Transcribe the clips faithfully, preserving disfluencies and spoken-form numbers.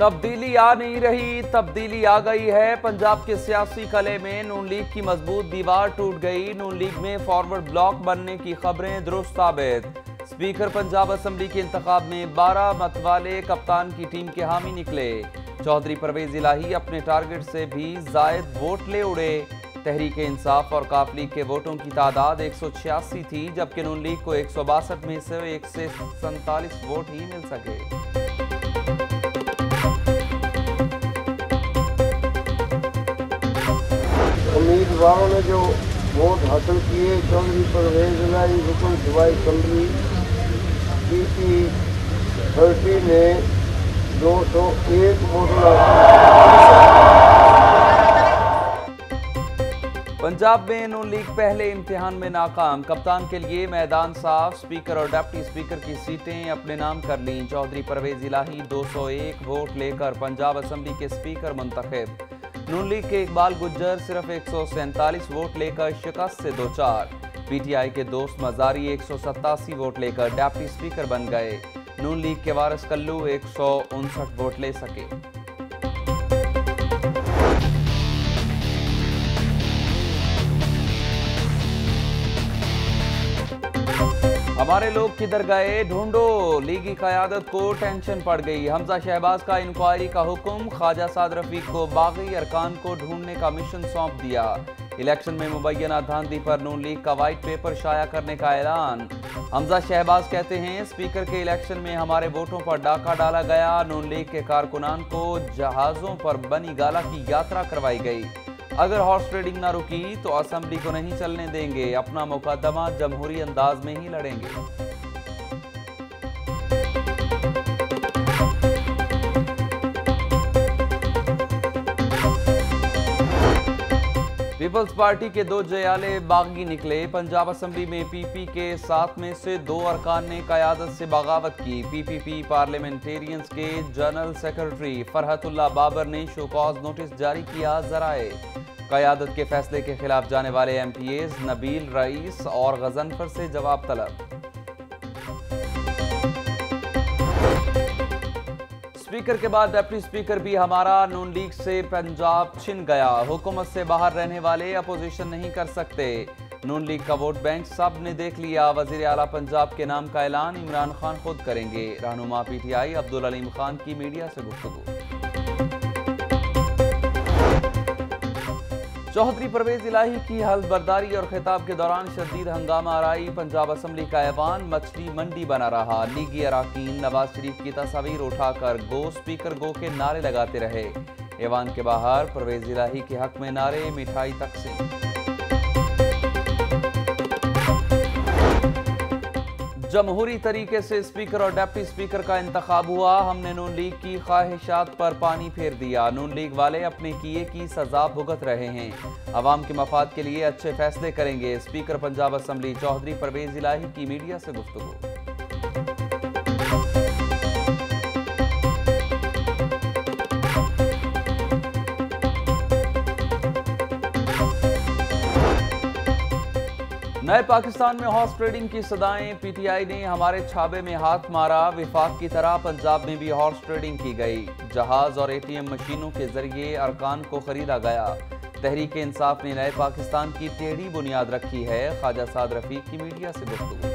तब्दीली आ नहीं रही, तब्दीली आ गई है। पंजाब के सियासी कले में नून लीग की मजबूत दीवार टूट गई। नून लीग में फॉरवर्ड ब्लॉक बनने की खबरें दुरुस्त साबित। स्पीकर पंजाब असम्बली के इंतखाब में बारह मत वाले कप्तान की टीम के हामी निकले। चौधरी परवेज-इलाही अपने टारगेट से भी जायद वोट ले उड़े। तहरीक इंसाफ और काफ लीग के वोटों की तादाद एक सौ छियासी थी, जबकि नून लीग को एक सौ बासठ में से एक से सैंतालीस वोट ही मिल सके। उम्मीदवारों ने जो वोट हासिल किए, चौधरी परवेज-इलाही रुकन सूबाई असम्बली पी थर्टी ने दो सौ एक वोट। पंजाब में नून लीग पहले इम्तिहान में नाकाम। कप्तान के लिए मैदान साफ। स्पीकर और डिप्टी स्पीकर की सीटें अपने नाम कर लीं। चौधरी परवेज-इलाही दो सौ एक वोट लेकर पंजाब असम्बली के स्पीकर मुंतखब। नून लीग के इकबाल गुज्जर सिर्फ एक सौ सैंतालीस वोट लेकर शिकस्त से दो चार। पीटीआई के दोस्त मजारी एक सौ सतासी वोट लेकर डिप्टी स्पीकर बन गए। नून लीग के वारिस कल्लू एक सौ उनसठ वोट ले सके। हमारे लोग किधर गए, ढूंढो। लीगी क़यादत को टेंशन पड़ गई। हमजा-शहबाज का इंक्वायरी का हुक्म। ख्वाजा-साद-रफीक को बागी अरकान को ढूंढने का मिशन सौंप दिया। इलेक्शन में मुबैना धांधली पर नून लीग का वाइट पेपर शाया करने का ऐलान। हमजा-शहबाज कहते हैं, स्पीकर के इलेक्शन में हमारे वोटों पर डाका डाला गया। नून लीग के कारकुनान को जहाज़ों पर बनी गाला की यात्रा करवाई गई। अगर हॉर्स ट्रेडिंग ना रुकी तो असेंबली को नहीं चलने देंगे। अपना मुकदमा जमहूरी अंदाज में ही लड़ेंगे। पीपल्स पार्टी के दो जयाले बागी निकले। पंजाब असेंबली में पीपी के सात में से दो अरकान ने क़यादत से बगावत की। पीपीपी पार्लियामेंटेरियंस के जनरल सेक्रेटरी फरहतुल्लाह बाबर ने शोकॉज नोटिस जारी किया। जराए क़यादत के फैसले के खिलाफ जाने वाले M P As Nabeel Rais और गजनफर से जवाब तलब। स्पीकर के बाद डिप्टी स्पीकर भी हमारा। नून लीग से पंजाब छिन गया। हुकूमत से बाहर रहने वाले अपोजिशन नहीं कर सकते। नून लीग का वोट बैंक सब ने देख लिया। वजीर आला पंजाब के नाम का ऐलान इमरान खान खुद करेंगे। रहनुमा पीटीआई अब्दुल अलीम खान की मीडिया से गुफ्तगू। चौधरी परवेज-इलाही की हल्फबर्दारी और खिताब के दौरान शदीद हंगामा आराई। पंजाब असम्बली का ऐवान मछली मंडी बना रहा। लीगी अराकीन नवाज शरीफ की तस्वीर उठाकर गो स्पीकर गो के नारे लगाते रहे। ऐवान के बाहर परवेज-इलाही के हक में नारे, मिठाई तकसीम। जमहूरी तरीके से स्पीकर और डिप्टी स्पीकर का इंतखाब हुआ। हमने नून लीग की ख्वाहिशात पर पानी फेर दिया। नून लीग वाले अपने किए की सजा भुगत रहे हैं। अवाम के मफाद के लिए अच्छे फैसले करेंगे। स्पीकर पंजाब असम्बली चौधरी परवेज-इलाही की मीडिया से गुफ्तगू। नए पाकिस्तान में हॉर्स ट्रेडिंग की सदाएं। पीटीआई ने हमारे छाबे में हाथ मारा। विफाक की तरह पंजाब में भी हॉर्स ट्रेडिंग की गई। जहाज और एटीएम मशीनों के जरिए अरकान को खरीदा गया। तहरीक इंसाफ ने नए पाकिस्तान की टेढ़ी बुनियाद रखी है। ख्वाजा-साद-रफीक की मीडिया से गुफ्तगू।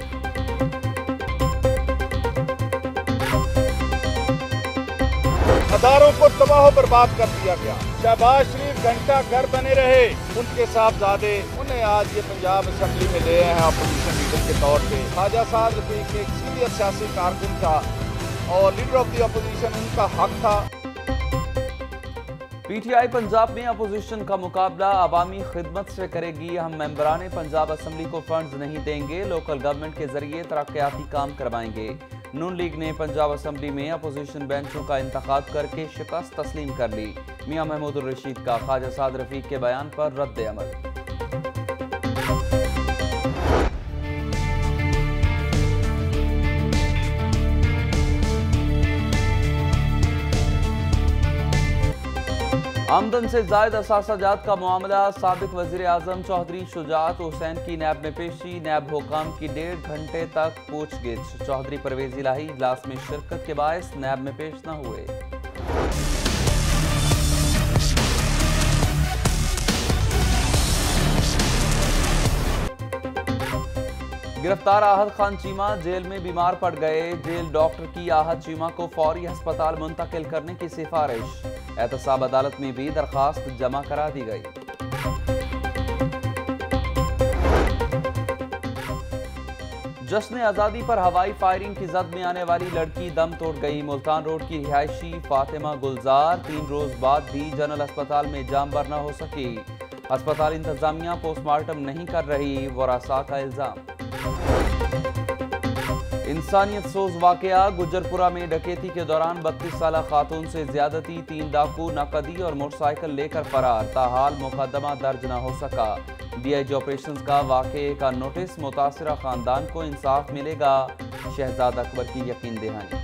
हजारों को तबाह बर्बाद कर दिया गया। शहबाज शरीफ घंटा घर बने रहे। उनके साहबजादे उन्हें आज ये पंजाब असेंबली में ले आए हैं अपोजिशन लीडर के तौर पे। ख्वाजा-साद-रफीक एक सीनियर सियासी कारकुन था और लीडर ऑफ द अपोजिशन उनका हक था। पीटीआई पंजाब में अपोजिशन का मुकाबला अवामी खिदमत से करेगी। हम मेंबरान पंजाब असम्बली को फंड्स नहीं देंगे। लोकल गवर्नमेंट के जरिए तरक्याती काम करवाएंगे। नून लीग ने पंजाब असम्बली में अपोजिशन बेंचों का इंतखाब करके शिकस्त तस्लीम कर ली। मियां-महमूद-उर-रशीद का ख्वाजा-साद-रफीक के बयान पर रद्द अमल। आमदन से जायद असासाजात का मामला। साबिक वजीर आजम चौधरी शुजात हुसैन की नैब में पेशी। नैब हुकाम की डेढ़ घंटे तक पूछगिछ। चौधरी परवेज-इलाही इजलास में शिरकत के बायस नैब में पेश न हुए। गिरफ्तार आहत खान चीमा जेल में बीमार पड़ गए। जेल डॉक्टर की आहत चीमा को फौरी अस्पताल मुंतकिल करने की सिफारिश। एहतसाब अदालत में भी दरखास्त जमा करा दी गई। जश्न आज़ादी पर हवाई फायरिंग की जद में आने वाली लड़की दम तोड़ गई। मुल्तान रोड की रिहायशी फातिमा गुलजार तीन रोज बाद भी जनरल अस्पताल में जाम भर न हो सकी। अस्पताल इंतजामिया पोस्टमार्टम नहीं कर रही, वरासा का इल्जाम। इंसानियत सोज वाकया गुजरपुरा में डकैती के दौरान बत्तीस साल खातून से ज्यादती, तीन डाकू नकदी और मोटरसाइकिल लेकर फरार। ताहाल मुकदमा दर्ज न हो सका। डीआईजी ऑपरेशंस का वाकये का नोटिस, मुतासिरा खानदान को इंसाफ मिलेगा। शहजाद अकबर की यकीन दहानी।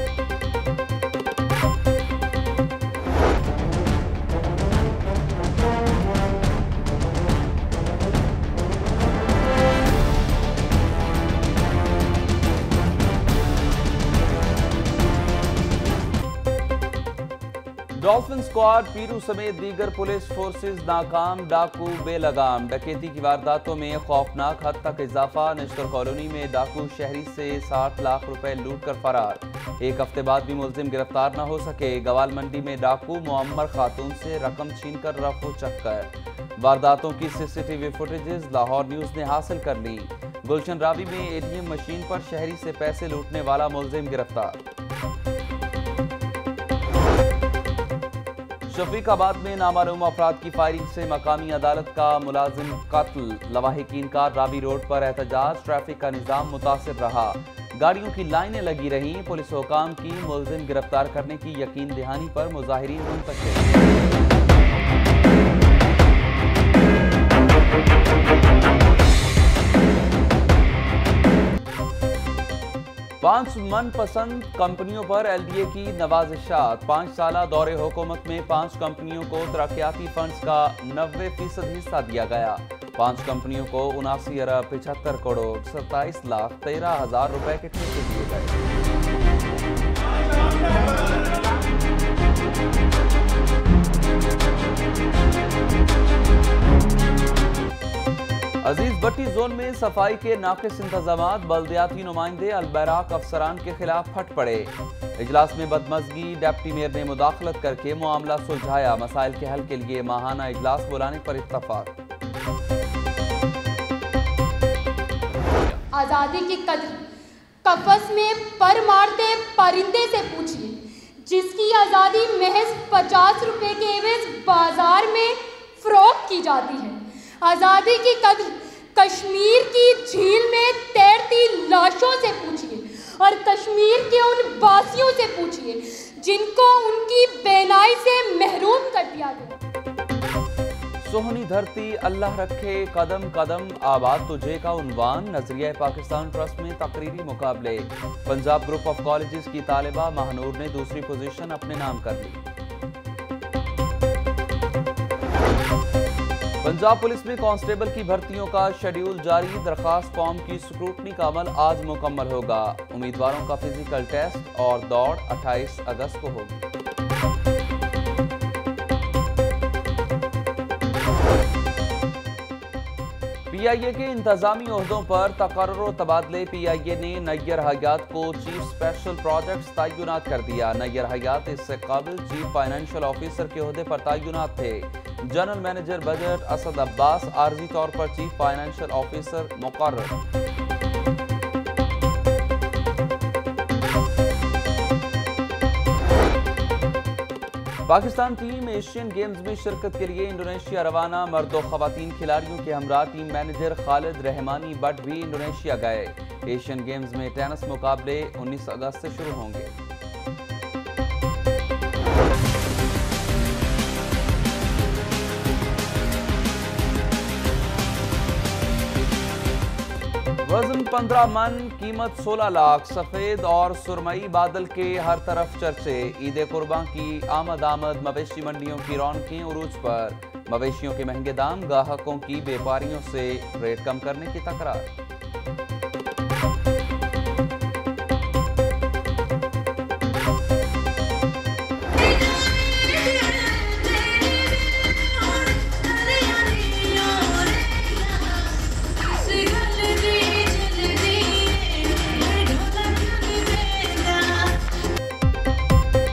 डॉल्फिन स्क्वाड पीरू समेत दीगर पुलिस फोर्सेज नाकाम, डाकू बेलगाम। डकैती की वारदातों में खौफनाक हद तक इजाफा। नश्तर कॉलोनी में डाकू शहरी से साठ लाख रुपए लूट कर फरार। एक हफ्ते बाद भी मुलजिम गिरफ्तार न हो सके। गवाल मंडी में डाकू मुअम्मर खातून से रकम छीनकर रफू चक्कर। वारदातों की सीसीटीवी फुटेजेस लाहौर न्यूज ने हासिल कर ली। गुलशन रावी में एटीएम मशीन पर शहरी से पैसे लूटने वाला मुलजिम गिरफ्तार। शफीकाबाद में नामालूम अफराद की फायरिंग से मकामी अदालत का मुलाजिम कत्ल। लवाहिकीन का रावी रोड पर एहतजाज, ट्रैफिक का निजाम मुतासिर रहा। गाड़ियों की लाइनें लगी रहीं। पुलिस हुकाम की मुलजिम गिरफ्तार करने की यकीन दहानी पर मुजाहिरीन मुंतशिर। पांच मनपसंद कंपनियों पर एलडीए की नवाजिशात। पांच साला दौरे हुकूमत में पांच कंपनियों को तरक्याती फंड्स का नब्बे फीसद हिस्सा दिया गया। पांच कंपनियों को उनासी अरब पिछहत्तर करोड़ सत्ताईस लाख तेरह हजार रुपए के ठेके दिए गए। अजीज भट्टी जोन में सफाई के नाकिस इंतजामात। बल्दियाती नुमाइंदे अलबैराक अफसरान के खिलाफ फट पड़े। इजलास में बदमजगी, डिप्टी मेयर ने मुदाखलत करके मामला सुलझाया। मसाइल के हल के लिए माहाना इजलास बुलाने पर इत्तफाक। आजादी की कद्र कफस में पर मारते परिंदे से पूछिए, जिसकी आजादी महज पचास रुपए के एवज बाजार में फरोख्त की जाती है। आज़ादी की कद्र कश्मीर की झील में तैरती लाशों से पूछिए और कश्मीर के उन वासियों से पूछिए जिनको उनकी बेनाई से महरूम कर दिया गया। सोहनी धरती अल्लाह रखे, कदम कदम आबाद तुझे का उन्वान। नजरिया पाकिस्तान ट्रस्ट में तकरीरी मुकाबले। पंजाब ग्रुप ऑफ कॉलेजेस की तालिबा महानूर ने दूसरी पोजीशन अपने नाम कर ली। पंजाब पुलिस में कांस्टेबल की भर्तियों का शेड्यूल जारी। दरखास्त फॉर्म की स्क्रूटनी का अमल आज मुकम्मल होगा। उम्मीदवारों का फिजिकल टेस्ट और दौड़ अट्ठाईस अगस्त को होगी। पीआईए के इंतजामी ओहदों पर तकर्रुर व तबादले। पीआईए ने नैयर हयात को चीफ स्पेशल प्रोजेक्ट्स तयनात कर दिया। नैयर हयात इससे काबिल चीफ फाइनेंशियल ऑफिसर के ओहदे पर तयनात थे। General manager budget Asad Abbas आर्जी तौर पर चीफ फाइनेंशियल ऑफिसर मुकर्रर। पाकिस्तान टीम एशियन गेम्स में शिरकत के लिए इंडोनेशिया रवाना। मर्द और खवातीन खिलाड़ियों के हमरा टीम मैनेजर खालिद रहमानी बट भी इंडोनेशिया गए। एशियन गेम्स में टेनिस मुकाबले उन्नीस अगस्त से शुरू होंगे। वजन पंद्रह मन, कीमत सोलह लाख। सफेद और सुरमई बादल के हर तरफ चर्चे। ईद कुर्बान की आमद आमद, मवेशी मंडियों की रौनकें उरूज पर। मवेशियों के महंगे दाम, ग्राहकों की व्यापारियों से रेट कम करने की तकरार।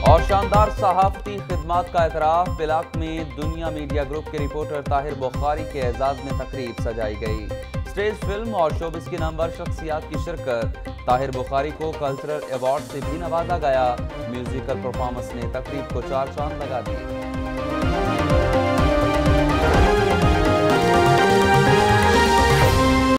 और शानदार सहाफती खिदमात का एतराफ़ बिलाक में दुनिया मीडिया ग्रुप के रिपोर्टर ताहिर बुखारी के एजाज़ में तकरीब सजाई गई। स्टेज फिल्म और शोबिस की नामवर शख्सियात की शिरकत। ताहिर बुखारी को कल्चरल अवार्ड से भी नवाजा गया। म्यूजिकल परफॉर्मेंस ने तकरीब को चार चांद लगा दिए।